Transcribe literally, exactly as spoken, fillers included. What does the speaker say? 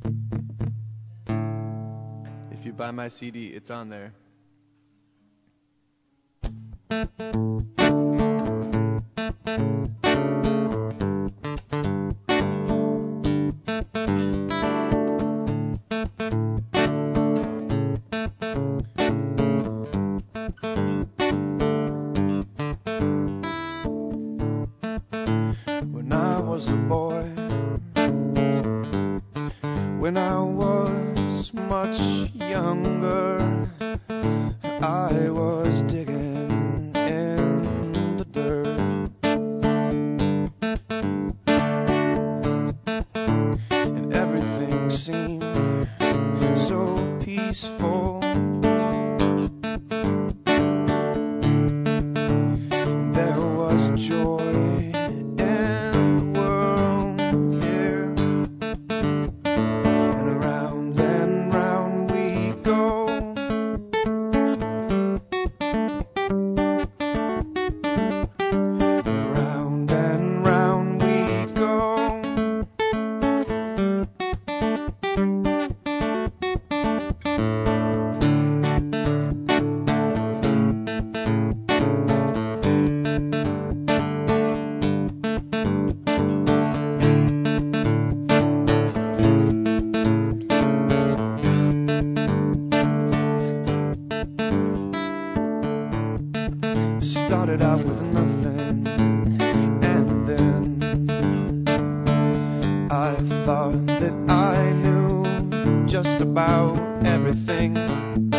If you buy my C D, it's on there. When I was a boy, when I was much younger, I was digging in the dirt, and everything seemed so peaceful. There was joy in the world here, and around and round we go. Round and round we go. Started out with nothing, and then I thought that I knew just about everything.